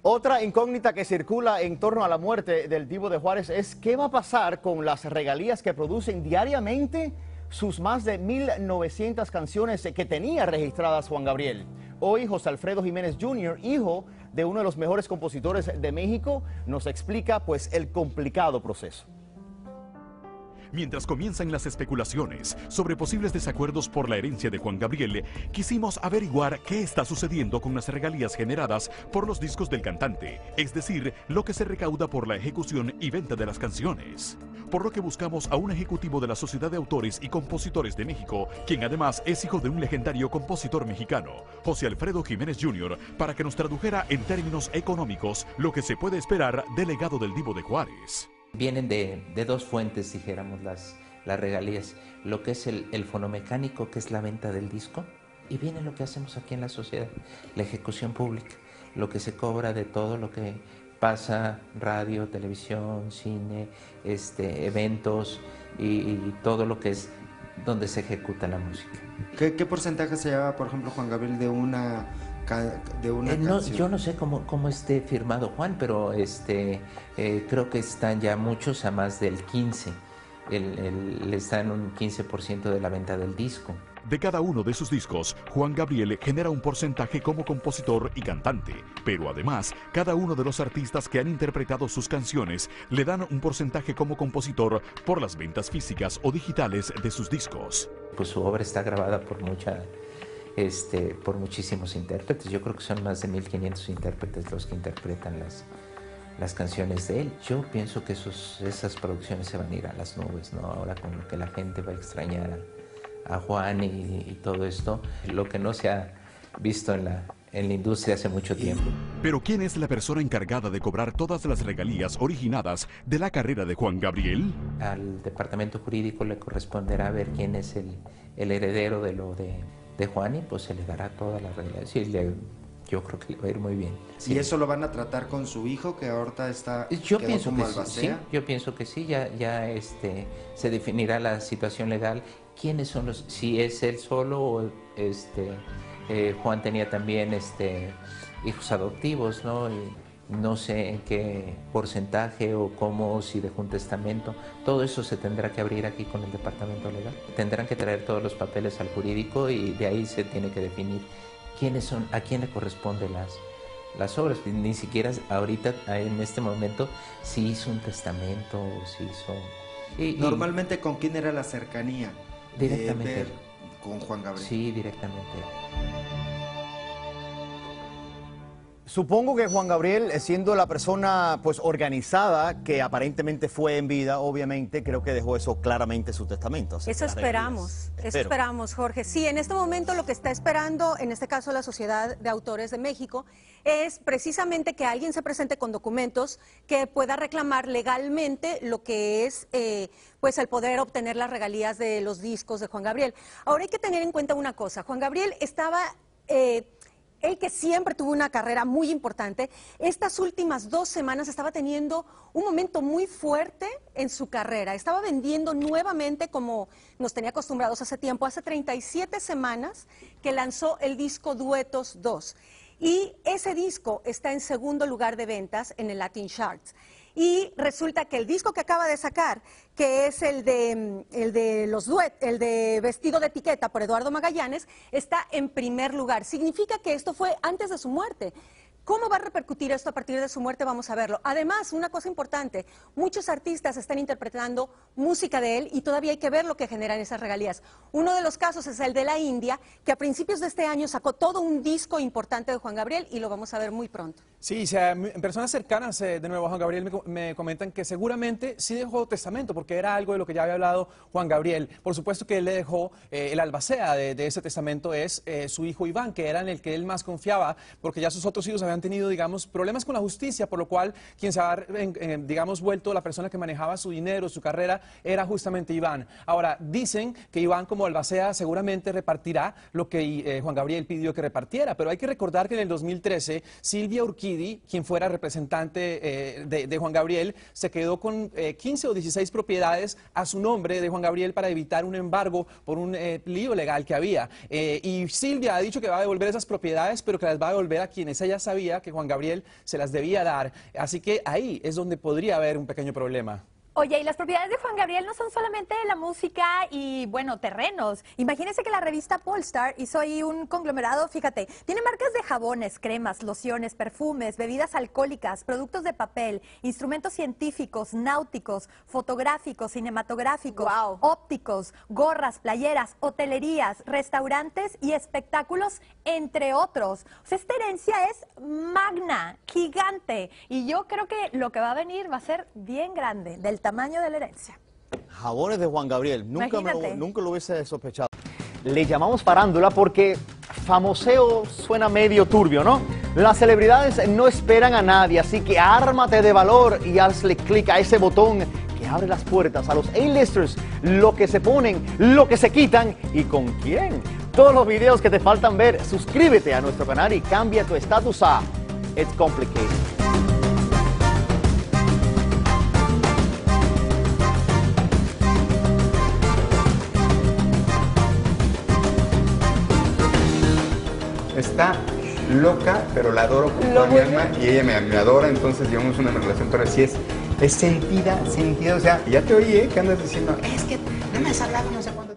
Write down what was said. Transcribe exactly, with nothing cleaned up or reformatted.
Otra incógnita que circula en torno a la muerte del Divo de Juárez es qué va a pasar con las regalías que producen diariamente sus más de mil novecientas canciones que tenía registradas Juan Gabriel. Hoy José Alfredo Jiménez junior, hijo de uno de los mejores compositores de México, nos explica pues el complicado proceso. Mientras comienzan las especulaciones sobre posibles desacuerdos por la herencia de Juan Gabriel, quisimos averiguar qué está sucediendo con las regalías generadas por los discos del cantante, es decir, lo que se recauda por la ejecución y venta de las canciones. Por lo que buscamos a un ejecutivo de la Sociedad de Autores y Compositores de México, quien además es hijo de un legendario compositor mexicano, José Alfredo Jiménez junior, para que nos tradujera en términos económicos lo que se puede esperar del legado del Divo de Juárez. Vienen de, de dos fuentes, dijéramos, las, las regalías. Lo que es el, el fonomecánico, que es la venta del disco, y viene lo que hacemos aquí en la sociedad, la ejecución pública, lo que se cobra de todo lo que pasa, radio, televisión, cine, este, eventos y, y todo lo que es donde se ejecuta la música. ¿Qué, qué porcentaje se lleva, por ejemplo, Juan Gabriel, de una... de una eh, no, canción? Yo no sé cómo, cómo esté firmado Juan, pero este, eh, creo que están ya muchos a más del quince. El, el, le está en un quince por ciento de la venta del disco. De cada uno de sus discos, Juan Gabriel genera un porcentaje como compositor y cantante, pero además, cada uno de los artistas que han interpretado sus canciones le dan un porcentaje como compositor por las ventas físicas o digitales de sus discos. Pues su obra está grabada por mucha... Este, por muchísimos intérpretes. Yo creo que son más de mil quinientos intérpretes los que interpretan las, las canciones de él. Yo pienso que esos, esas producciones se van a ir a las nubes, ¿no? Ahora con lo que la gente va a extrañar a, a Juan y, y todo esto, lo que no se ha visto en la, en la industria hace mucho tiempo. Pero ¿quién es la persona encargada de cobrar todas las regalías originadas de la carrera de Juan Gabriel? Al departamento jurídico le corresponderá ver quién es el, el heredero de lo de... de Juan, y pues se le dará toda la realidad. Sí, le, yo creo que le va a ir muy bien. Sí. ¿Y eso lo van a tratar con su hijo, que ahorita está yo pienso como que albacea? sí, yo pienso que sí, ya, ya este, se definirá la situación legal, quiénes son los, si es él solo o este, eh, Juan tenía también este, hijos adoptivos, ¿no? Y, no sé en qué porcentaje o cómo, si dejó un testamento, todo eso se tendrá que abrir aquí con el departamento legal. Tendrán que traer todos los papeles al jurídico y de ahí se tiene que definir quiénes son, a quién le corresponden las, las obras. Ni siquiera ahorita, en este momento, si hizo un testamento o si hizo... Y, Normalmente, y, ¿con quién era la cercanía? Directamente. De ver con Juan Gabriel. Sí, directamente. Supongo que Juan Gabriel, siendo la persona pues organizada que aparentemente fue en vida, obviamente creo que dejó eso claramente en su testamento. Eso esperamos, eso esperamos, Jorge. Sí, en este momento lo que está esperando, en este caso la Sociedad de Autores de México, es precisamente que alguien se presente con documentos que pueda reclamar legalmente lo que es eh, pues el poder obtener las regalías de los discos de Juan Gabriel. Ahora hay que tener en cuenta una cosa, Juan Gabriel estaba... Eh, Él que siempre tuvo una carrera muy importante, estas últimas dos semanas estaba teniendo un momento muy fuerte en su carrera. Estaba vendiendo nuevamente como nos tenía acostumbrados hace tiempo, hace treinta y siete semanas que lanzó el disco Duetos dos. Y ese disco está en segundo lugar de ventas en el Latin Charts. Y resulta que el disco que acaba de sacar, que es el de, el de los duet, el de Vestido de Etiqueta por Eduardo Magallanes, está en primer lugar. Significa que esto fue antes de su muerte. ¿Cómo va a repercutir esto a partir de su muerte? Vamos a verlo. Además, una cosa importante, muchos artistas están interpretando música de él y todavía hay que ver lo que generan esas regalías. Uno de los casos es el de la India, que a principios de este año sacó todo un disco importante de Juan Gabriel y lo vamos a ver muy pronto. Sí, o sea, personas cercanas eh, de nuevo a Juan Gabriel me, me comentan que seguramente sí dejó testamento, porque era algo de lo que ya había hablado Juan Gabriel. Por supuesto que él le dejó, eh, el albacea de, de ese testamento es eh, su hijo Iván, que era en el que él más confiaba, porque ya sus otros hijos habían han tenido, digamos, problemas con la justicia, por lo cual quien se ha, digamos, vuelto la persona que manejaba su dinero, su carrera, era justamente Iván. Ahora, dicen que Iván, como albacea, seguramente repartirá lo que eh, Juan Gabriel pidió que repartiera, pero hay que recordar que en el dos mil trece, Silvia Urquidi, quien fuera representante eh, de, de Juan Gabriel, se quedó con eh, quince o dieciséis propiedades a su nombre de Juan Gabriel para evitar un embargo por un eh, lío legal que había. Eh, y Silvia ha dicho que va a devolver esas propiedades, pero que las va a devolver a quienes ella sabía creía que Juan Gabriel se las debía dar. Así que ahí es donde podría haber un pequeño problema. Oye, y las propiedades de Juan Gabriel no son solamente la música y, bueno, terrenos. Imagínense que la revista Polestar hizo ahí un conglomerado, fíjate, tiene marcas de jabones, cremas, lociones, perfumes, bebidas alcohólicas, productos de papel, instrumentos científicos, náuticos, fotográficos, cinematográficos, Wow. ópticos, gorras, playeras, hotelerías, restaurantes y espectáculos, entre otros. O sea, esta herencia es magna, gigante, y yo creo que lo que va a venir va a ser bien grande, del tamaño de la herencia. Jabones de Juan Gabriel, nunca, me lo, Imagínate. nunca lo hubiese sospechado. Le llamamos farándula porque famoseo suena medio turbio, ¿no? Las celebridades no esperan a nadie, así que ármate de valor y hazle clic a ese botón que abre las puertas a los A-listers, lo que se ponen, lo que se quitan y con quién. Todos los videos que te faltan ver, suscríbete a nuestro canal y cambia tu estatus a It's Complicated. Está loca, pero la adoro con toda mi alma y ella me, me adora, entonces llevamos una relación, pero sí es, es sentida, sentida, o sea, ya te oí, ¿eh? Que andas diciendo, es que no me has hablado no sé cuánto.